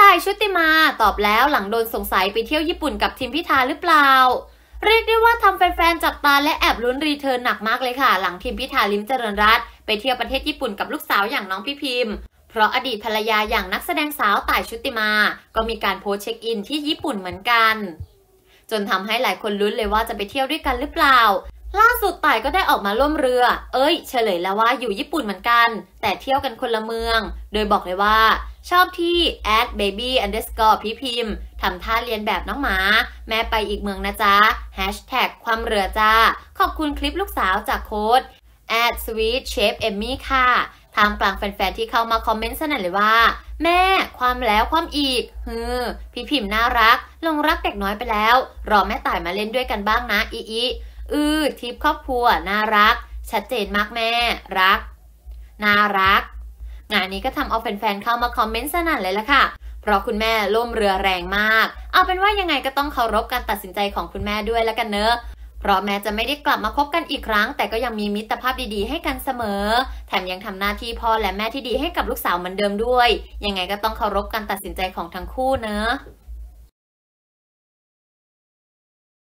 ต่ายชุติมาตอบแล้วหลังโดนสงสัยไปเที่ยวญี่ปุ่นกับทิมพิธาหรือเปล่าเรียกได้ว่าทำแฟนๆจับตาและแอบลุ้นรีเทิร์นหนักมากเลยค่ะหลังทิมพิธาลิ้มเจริญรัตน์ไปเที่ยวประเทศญี่ปุ่นกับลูกสาวอย่างน้องพี่พิมพ์เพราะอดีตภรรยาอย่างนักแสดงสาวต่ายชุติมาก็มีการโพสต์เช็คอินที่ญี่ปุ่นเหมือนกันจนทำให้หลายคนลุ้นเลยว่าจะไปเที่ยวด้วยกันหรือเปล่าล่าสุดต่ายก็ได้ออกมาล่มเรือเฉลยแล้วว่าอยู่ญี่ปุ่นเหมือนกันแต่เที่ยวกันคนละเมืองโดยบอกเลยว่าชอบที่ @baby_พี่พิมพ์ทำท่าเรียนแบบน้องหมาแม่ไปอีกเมืองนะจ๊ะ ความเรือจ้าขอบคุณคลิปลูกสาวจากโค้ด @sweetchefemmy ค่ะท่ามกลางแฟนๆที่เข้ามาคอมเมนต์สนั่นเลยว่าแม่ความแล้วความอีกพี่พิมพ์น่ารักลงรักเด็กน้อยไปแล้วรอแม่ต่ายมาเล่นด้วยกันบ้างนะทิปครอบครัวน่ารักชัดเจนมากแม่รักน่ารักงานนี้ก็ทำเอาแฟนๆเข้ามาคอมเมนต์สนั่นเลยละค่ะเพราะคุณแม่ล่มเรือแรงมากเอาเป็นว่ายังไงก็ต้องเคารพการตัดสินใจของคุณแม่ด้วยแล้วกันเนอะเพราะแม้จะไม่ได้กลับมาคบกันอีกครั้งแต่ก็ยังมีมิตรภาพดีๆให้กันเสมอแถมยังทำหน้าที่พ่อและแม่ที่ดีให้กับลูกสาวเหมือนเดิมด้วยยังไงก็ต้องเคารพการตัดสินใจของทั้งคู่เนอะ